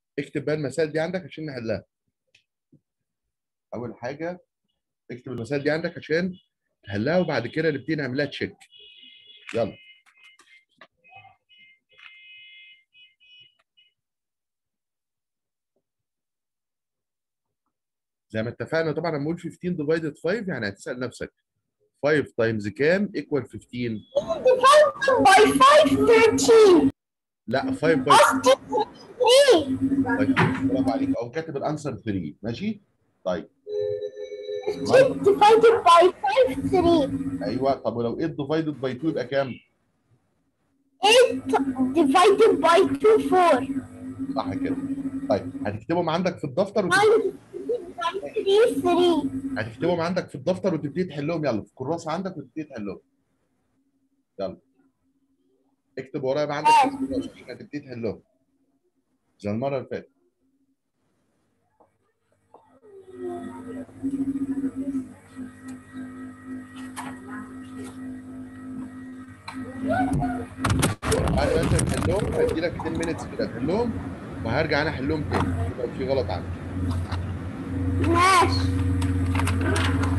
اكتب بقى المسائل دي عندك عشان نحلها. اول حاجه اكتب المسائل دي عندك عشان تحلها، وبعد كده نبتدي نعمل لها تشيك. يلا. زي ما اتفقنا طبعا لما اقول 15 ديفايدد 5 يعني هتسال نفسك 5 تايمز كام ايكوال 15؟ divided by 5 13. لا 5 باي قصدي 3. طيب برافو عليك، او كاتب الانسر 3. ماشي طيب. 8 divided by 5 3. ايوه، طب ولو 8 ديفايدد باي 2 يبقى كام؟ 8 divided by 2 4. صح كده. طيب هتكتبهم عندك في الدفتر 9 divided by 3 3. هتكتبهم عندك في الدفتر وتبتدي تحلهم. يلا في الكراسه عندك وتبتدي تحلهم. يلا اكتب ورايا بقى عندك في الكراسه عشان هتبتدي تحلهم زي المره اللي فاتت. بعد ما انت تحلهم هدي لك 10 مينتس كده تحلهم، وهرجع انا احلهم تاني لو في غلط عندي. ماشي.